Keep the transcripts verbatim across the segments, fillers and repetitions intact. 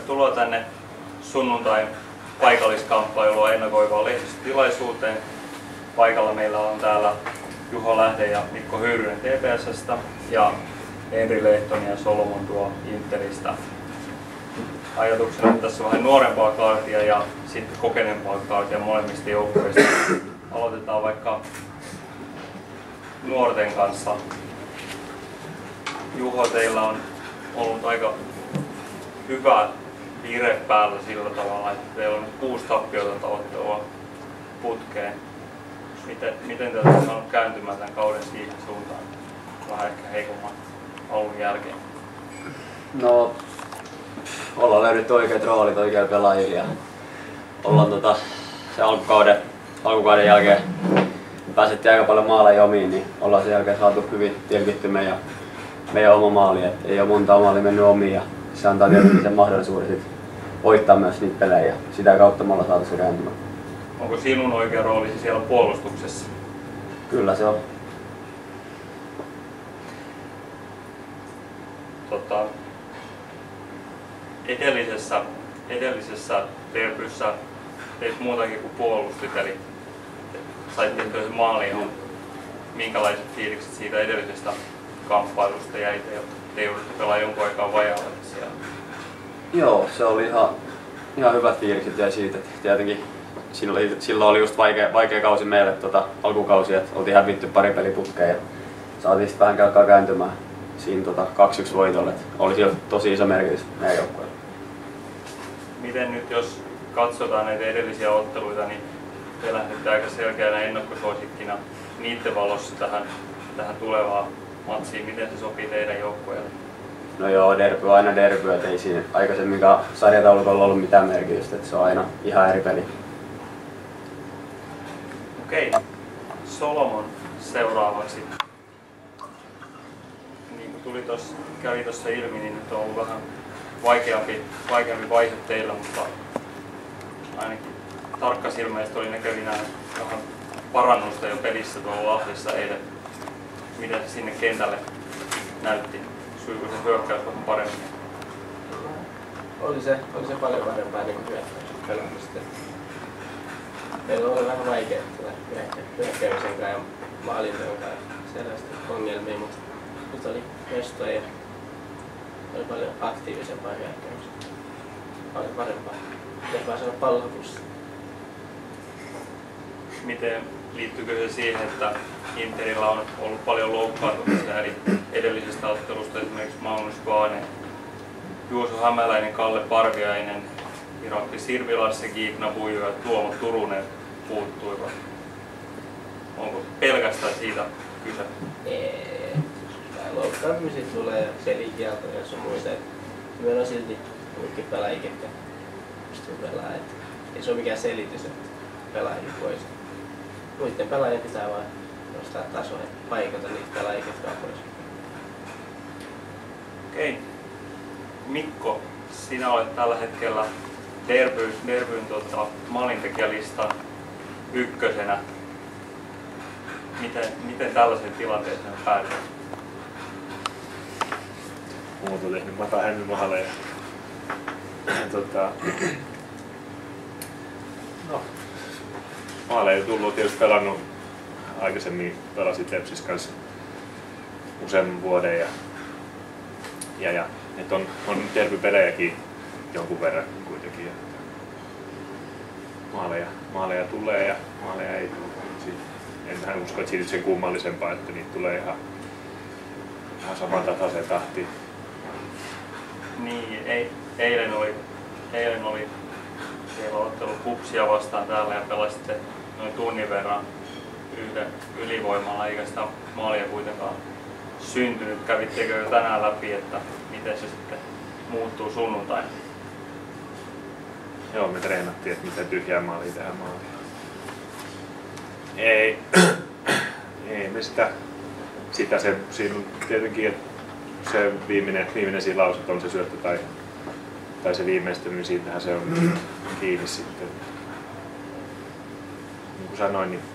Tervetuloa tänne sunnuntain paikalliskamppailua ennakoivaan lehdistötilaisuuteen. Paikalla meillä on täällä Juho Lähde ja Mikko Höyrynen T P S:stä ja Henri Lehtonen ja Solomon tuo Interistä. Ajatuksena on tässä vähän nuorempaa kaartia ja sitten kokeneempaa kaartia molemmista joukkueista. Aloitetaan vaikka nuorten kanssa. Juho, teillä on ollut aika hyvä vire päällä sillä tavalla, että teillä on nyt kuusi tappiotonta ottelua putkeen. Miten, miten te olette saanut kääntymään tämän kauden siihen suuntaan? Vähän ehkä heikomman alun jälkeen. No, ollaan löydetty oikeat roolit oikeilla pelaajilla ja ollaan tota, se alkukauden, alkukauden jälkeen pääsettiin aika paljon maaleja omiin, niin ollaan sen jälkeen saatu hyvin tilkitty meidän, meidän oma maali. Et ei ole monta maalia mennyt omiin ja se antaa tietysti sen mahdollisuuden sit voittaa myös niitä pelejä. Sitä kautta me ollaan saatu se kääntymään. Onko sinun oikea roolisi siellä puolustuksessa? Kyllä se on. Tota, edellisessä, edellisessä derbyssä teit muutakin kuin puolustit, eli sait tehtyä sen maaliin. Minkälaiset fiilikset siitä edellisestä kamppailusta jäi, jotta te joudutte pelaamaan jonkun aikaa vajaalle siellä? Joo, se oli ihan, ihan hyvät fiilikset jäi siitä. Tietenkin silloin, silloin oli just vaikea, vaikea kausi meille tota, alkukausi, että oltiin hävitty pari peliputkeen ja saatiin sitten vähän alkaa kääntymään siinä tota, kaksi yksi voitolle. Oli jo tosi iso merkitys meidän joukkueelle. Miten nyt jos katsotaan näitä edellisiä otteluita, niin te lähdette aika selkeänä ennakkosuosikkina niiden valossa tähän, tähän tulevaan matsiin. Miten se sopii teidän joukkueelle? No joo, derby on aina derby, et ei siinä aikaisemminkaan sarjataulukolla ollut mitään merkitystä, että se on aina ihan eri peli. Okei, Solomon seuraavaksi. Niin kuin tuli tossa, kävi tuossa ilmi, niin nyt on ollut vähän vaikeampi, vaikeampi vaihe teillä, mutta ainakin tarkkasilmäisesti oli näkevinään vähän parannusta jo pelissä tuolla Lahdessa eilen. Miten se sinne kentälle näytti? Sujuiko se hyökkäys vähän paremmin? Oli se, oli se paljon parempaa niin kuin hyökkäyspelaamista. Meillä oli vähän vaikea hyökkäämisen kanssa ja maalinteon kanssa sellaista ongelmia, mutta nyt oli mestoja ja oli paljon aktiivisempaa hyökkäämistä. Paljon parempaa. Pitäisi vaan saada pallokussa. Miten liittyykö se siihen, että Interillä on ollut paljon loukkaantumisia, eli edellisestä ottelusta esimerkiksi Magnus Vaane, Juuso Hämäläinen, Kalle Parviainen, Irakli Sirvilasse, Giigna Buiju ja Tuomo Turunen puuttuivat. Onko pelkästään siitä kyse? Ei. Loukkaantumisia tulee pelikieltoja ja sun muista. Meillä on silti muutkin pelaajia, ketkä pystyy pelaamaan. Ei se ole mikään selitys, että pelaajia pois. Muiden pelaajien pitää vaan nostaa tasoa ja paikata niitä pelaajia, ketkä on pois. Okei. Mikko, sinä olet tällä hetkellä Derbyn, Derbyn tota, maalintekijälistan ykkösenä. Miten, miten tällaisen tilanteeseen on päädytty? Muut on tehnyt mata hämmin maaleja. tota, no, maaleja on tullut, tietysti pelannut aikaisemmin, pelasin Tepsis kanssa useamman vuoden ja, ja, ja et on, on derbypelejäkin jonkun verran kuitenkin. Maaleja, maaleja tulee ja maaleja ei tule. En usko, että siitä sen kummallisempaa, että niitä tulee ihan, ihan saman tasaiseen tahtiin. Niin, ei, eilen oli, eilen oli siellä ottelu Kupsia vastaan täällä ja pelasitte noin tunnin verran yhden ylivoimalla, eikä sitä maalia kuitenkaan syntynyt. Kävittekö jo tänään läpi, että miten se sitten muuttuu sunnuntaina? Joo, me treenattiin, että miten tyhjää maalia tehdään maalia. Ei, ei me sitä, sitä se, siinä on tietenkin, että se viimeinen, viimeinen silaus, että on se syöttö tai, tai se viimeistely, niin siitähän se on kiinni sitten. Niin kuin sanoin, niin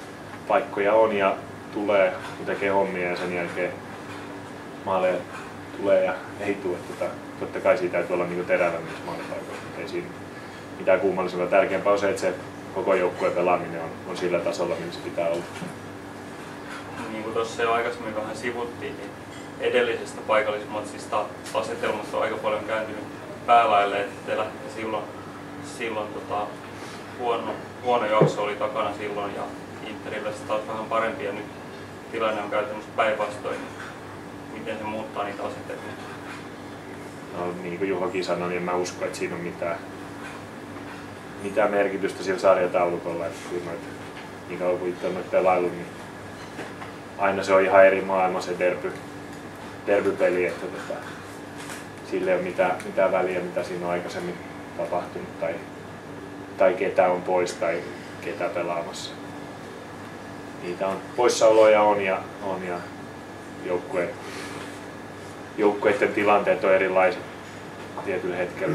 paikkoja on ja tulee, kun tekee hommia ja sen jälkeen maaleja tulee ja ei tule. Tota, totta kai siitä täytyy olla niinku terävämmissä maalipaikoissa, mutta ei siinä mitään kummallisella. Tärkeämpää on se, että se koko joukkueen pelaaminen on, on sillä tasolla, millä se pitää olla. Niin kuin tuossa jo aikaisemmin vähän sivuttiin, niin edellisestä paikallismatsista asetelmat on aika paljon kääntynyt päälaille, että silloin, silloin tota, huono, huono jakso oli takana silloin ja Interillä se taas vähän parempi ja nyt tilanne on käytännössä päinvastoin. Miten se muuttaa niitä asetelmia? No, niin kuin Juhokin sanoi, niin en mä usko, että siinä on mitään, mitään merkitystä sillä sarjataulukolla. Että kyllä noita, niin kauan kuin itse on noita pelailut, niin aina se on ihan eri maailma se derby, derbypeli, että tota, sillä ei ole mitään, mitään väliä, mitä siinä on aikaisemmin tapahtunut tai, tai ketä on pois tai ketä pelaamassa. Niitä on poissaoloja on ja, on ja joukkue, joukkueiden tilanteet on erilaiset tietyllä hetkellä.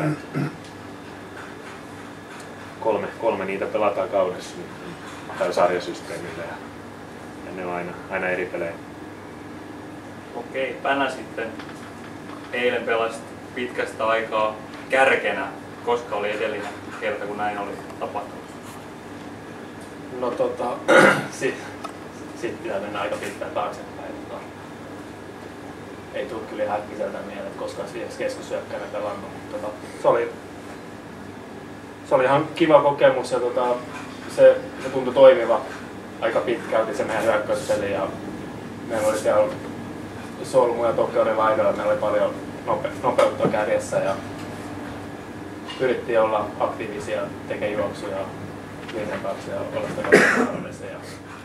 Kolme, kolme niitä pelataan kaudessa tai sarjasysteemillä ja, ja ne on aina, aina eri pelejä. Okei, Pänä sitten eilen pelasi pitkästä aikaa kärkenä, koska oli edellinen kerta, kun näin oli tapahtunut. No tota, sitten sit pitää mennä aika pitkään taaksepäin. Tota, ei tule kyllä ihan äkkiseltä mieleen, että koskaan siihen keskushyökkäänä pelannut. Tota, se, oli, se oli ihan kiva kokemus ja tota, se, se tuntui toimiva aika pitkälti se meidän hyökkäyspeli. Ja meillä oli siellä Solmu ja Tokeuden laidoilla, meillä oli paljon nope, nopeutta kärjessä ja pyrittiin olla aktiivisia, tekee juoksuja linjan kanssa ja olla sitä kautta ja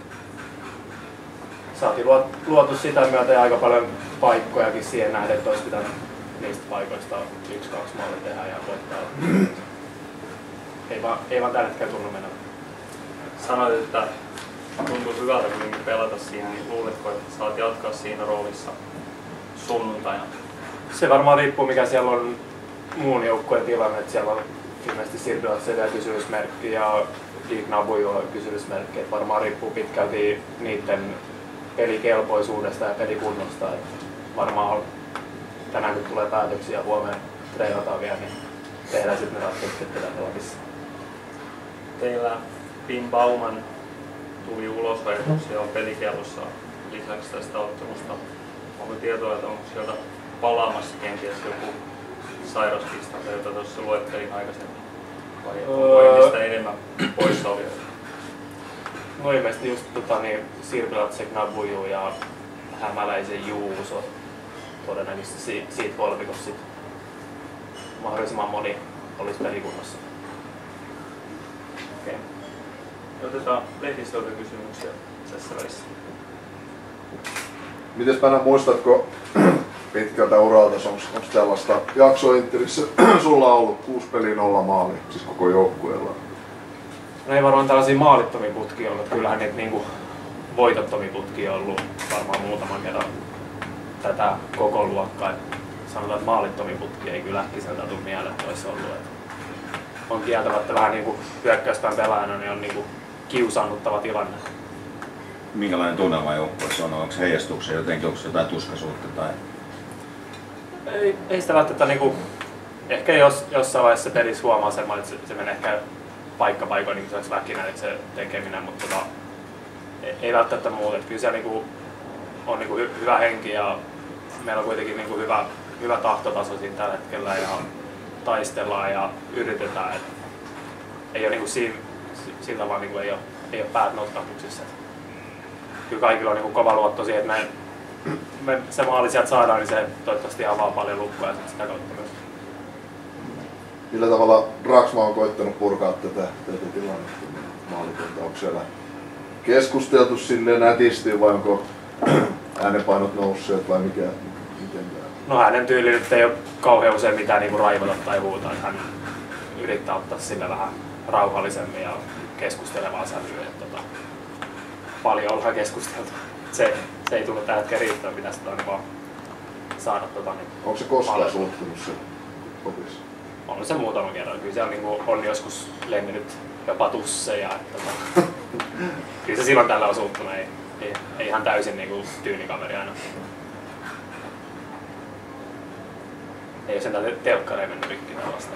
saatiin luotu sitä myötä ja aika paljon paikkojakin siihen nähden, että olisi pitänyt niistä paikoista yksi, kaksi maalia tehdä ja voittaa. Ei vaan, ei vaan tällä hetkellä tunnu mennä. Sanoit, että tuntuu hyvältä kuitenkin pelata siinä, niin luuletko, että saat jatkaa siinä roolissa sunnuntaina? Se varmaan riippuu mikä siellä on muun joukkueen tilanne, että siellä on ilmeisesti Sirbilatse vielä kysymysmerkki ja Ignabuju on kysymysmerkki, että varmaan riippuu pitkälti niiden pelikelpoisuudesta ja pelikunnosta. Että varmaan tänään kun tulee päätöksiä ja huomenna treenataan vielä, niin tehdään sitten ne ratkaisut, että pitää pelata. Teillä Finn Bauman tuli ulosvaihdotuksia on pelikellossa lisäksi tästä ottelusta. Onko tietoa, että onko sieltä palaamassa kenties joku sairaskista, jota tuossa luettelin aikaisemmin? Vai onko öö... entistä enemmän poissaolijoita? No ilmeisesti just tota, niin, Sirbilatse, Gnabuju ja Hämäläisen Juuso. Todennäköisesti si- siitä kolmikossa sit mahdollisimman moni olisi pelikunnossa. Okei. Otetaan lehdistöltä kysymyksiä tässä välissä. Mites Pänä, muistatko pitkältä uralta, onko tällaista jaksoa Interissä sulla ollut kuusi peliä nolla maali, siis koko joukkueella? No ei varmaan tällaisia maalittomia putkia ollut, kyllähän niitä niinku voitottomia putkia on ollut varmaan muutaman kerran tätä koko luokkaa. Sanotaan, että maalittomia putkia ei kyllä äkkiseltä tule mieleen, että olisi ollut. Et on kieltämättä vähän niinku hyökkäyspään pelaajana, niin on niinku kiusaannuttava tilanne. Minkälainen tunnelma joukkueessa on? Onko heijastuksia jotenkin, onko jotain tuskaisuutta? Tai... Ei, ei sitä välttämättä niinku, ehkä jos, jossain vaiheessa se pelissä huomaa semmoinen, että se, se menee ehkä paikka paikoin niin se olisi väkinäinen se tekeminen, mutta tota, ei, ei välttämättä muuta. Kyllä siellä niinku, on niinku hy, hyvä henki ja meillä on kuitenkin niinku hyvä, hyvä tahtotaso siinä tällä hetkellä ja taistellaan ja yritetään. Et ei ole niinku siinä, sillä vaan niinku ei ole, ei ole päät notkahduksissa. Kyllä kaikilla on niinku kova luotto siihen, että me, me se maali sieltä saadaan, niin se toivottavasti avaa paljon lukkoja sitä kautta myös. Millä tavalla Draxma on koittanut purkaa tätä, tätä tilannetta maalitonta? Onko siellä keskusteltu silleen nätisti vai onko äänenpainot nousseet vai mikä? Miten tämä? No hänen tyyli nyt ei ole kauhean usein mitään niinku raivota tai huutaa. Hän yrittää ottaa sille vähän rauhallisemmin ja keskustelevaa sävyä. Tota, paljon ollaan keskusteltu. Se, se ei tullut tällä hetkellä riittämään, pitäisi tota, vaan saada tota, niin onko se koskaan suuttunut se kopissa? On se muutaman kerran. Kyllä siellä niin on joskus lennyt jopa tusseja. Tota, kyllä se silloin tällä on suuttunut. Ei, ei, ei ihan täysin niin kuin tyynikaveri aina. Ei sentään telkkareja mennyt rikki tällaista.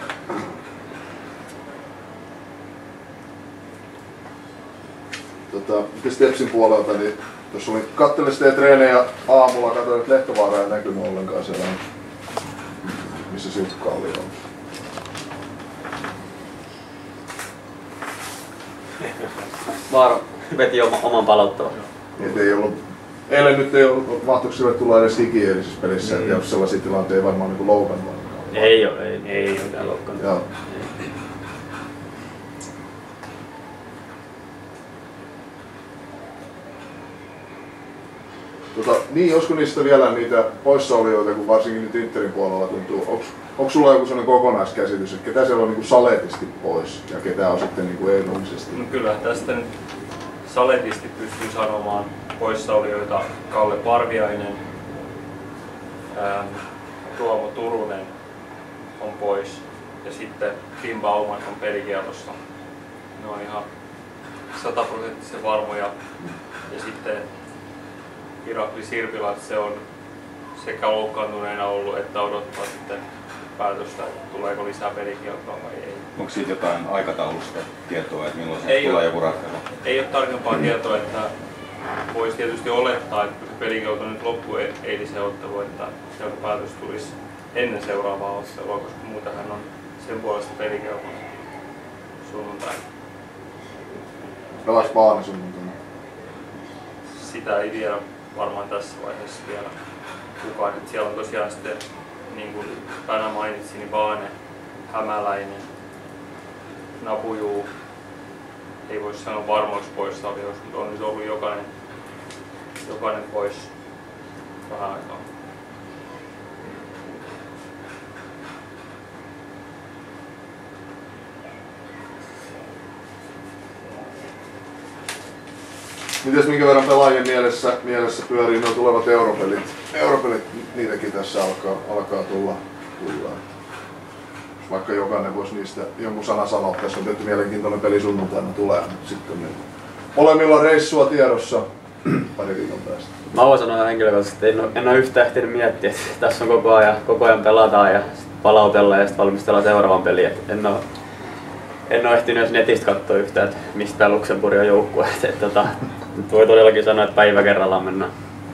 Tota, mites Tepsin puolelta, niin tuossa oli kattelin sitten treenejä aamulla, katsoin, että Lehtovaaraa ei näkynyt ollenkaan siellä, missä Silkka oli ollut. Vaara veti oma, oman palauttavan. Et ei ollut, eilen nyt ei ollut, mahtuiko sille tulla edes hiki eilisessä pelissä, mm. että jos sellaisia tilanteita ei varmaan niin loukannut. Ei ole, ei, ei ole mitään loukannut. Joo. Tota, niin, olisiko niistä vielä niitä poissaolijoita, kun varsinkin nyt Interin puolella tuntuu, onko, onko sulla joku sellainen kokonaiskäsitys, että ketä siellä on niin kuin saletisti pois ja ketä on sitten niin kuin edullisesti? No kyllä tästä nyt saletisti pystyy sanomaan poissaolijoita Kalle Parviainen, ää, Tuomo Turunen on pois ja sitten Tim Bauman on pelikielossa. Ne on ihan sataprosenttisen varmoja ja sitten Irakli Sirpilä, se on sekä loukkaantuneena ollut että odottaa sitten päätöstä, että tuleeko lisää pelikieltoa vai ei. Onko siitä jotain aikataulusta tietoa, että milloin ei tulee ole, joku ratkaisu? Ei ole tarkempaa tietoa, että voisi tietysti olettaa, että kun se pelikielto nyt loppuu eiliseen otteluun, että sieltä päätös tulisi ennen seuraavaa ottelua, koska muutenhan on sen puolesta pelikielto sunnuntaina. Pelas Paane sunnuntaina? Sitä ei tiedä varmaan tässä vaiheessa vielä kukaan. Et siellä on tosiaan sitten, niin kuin Pänä mainitsi, niin Vaane, Hämäläinen, Napujuu, ei voi sanoa varmoiksi poissaolijoiksi, mutta on nyt ollut jokainen, jokainen pois vähän aikaa. Mites minkä verran pelaajien mielessä, mielessä pyörii nuo tulevat europelit? Europelit, niitäkin tässä alkaa, alkaa tulla. tulla. Vaikka jokainen voisi niistä jonkun sana sanoa, tässä on tietty mielenkiintoinen peli sunnuntaina tulee, mutta sitten niin molemmilla reissua tiedossa pari viikon päästä. Mä voin sanoa henkilökohtaisesti, että en ole, en ole yhtään ehtinyt miettiä, että tässä on koko ajan, koko ajan pelataan ja palautellaan ja sitten valmistellaan seuraavan peliin. En ole, en ole ehtinyt edes netistä katsoa yhtään, että mistä Luxemburg on joukkue. Tota, voi todellakin sanoa, että päivä kerrallaan mennään.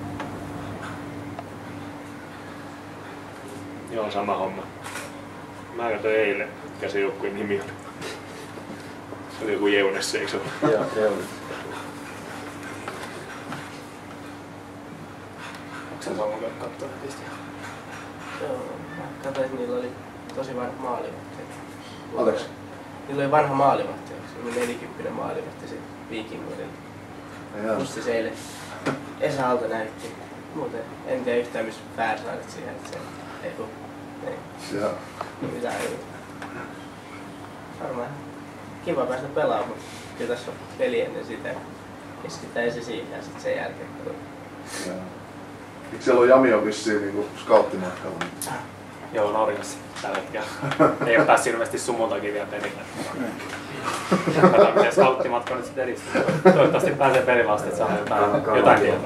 Joo, sama homma. Mä katsoin eilen, mikä se joukkueen nimi on. Se oli joku Jeunesse, eikö se ole? Joo, Jeunesse. Onko sä saanut katsoa netistä? Joo, mä katsoin, että niillä oli tosi vanha maalivahti. Anteeksi? Niillä oli vanha maalivahti, se oli nelikymppinen maalivahti se Viikingoilla. Musta se eilen Esa Aalto näytti. Muuten en tiedä yhtään missä Färsaarit siihen, että se ei tuu. Joo. Mitä ei. Varmaan kiva päästä pelaamaan, mutta kyllä tässä on peli ennen sitä. Keskittää ensin siihen ja sitten sen jälkeen. Joo. Eikö siellä ole Jami vissiin niinku skauttimatkalla? Joo, Norjassa tällä hetkellä. Ei ole päässyt ilmeisesti sunnuntakin vielä perille. Katsotaan miten skauttimatka nyt sitten edistyy. Toivottavasti pääsee perille asti, että saa jotain, jotain tietoa.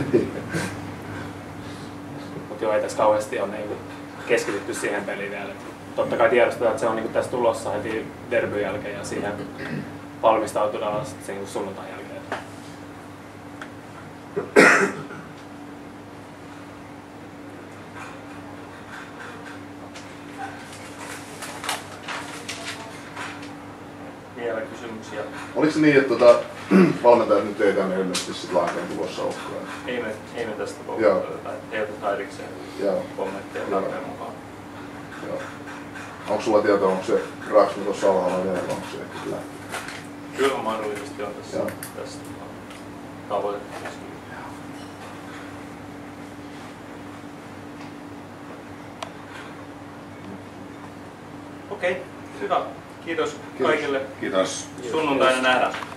Mutta joo, ei tässä kauheasti ole niin keskitytty siihen peliin vielä. Totta kai tiedostetaan, että se on niin tässä tulossa heti derbyn jälkeen ja siihen valmistaututaan sitten niin sunnuntain jälkeen. Vielä kysymyksiä? Oliko se niin, että tota, valmentajat nyt ei tänne ilmeisesti sit lainkaan tulossa olekaan? Ei me, ei me tästä Joo. kommentoida, ei oteta erikseen Joo. kommentteja Joo. tarpeen mukaan. Joo. Onko sulla tietoa, onko se Raksmo tuossa alhaalla vielä vai onko se ehkä kyllä? Kyllä mahdollisesti on tässä, Joo. tässä tavoite. Okei, hyvä. Kiitos Kiitos. kaikille. Kiitos. Sunnuntaina nähdään.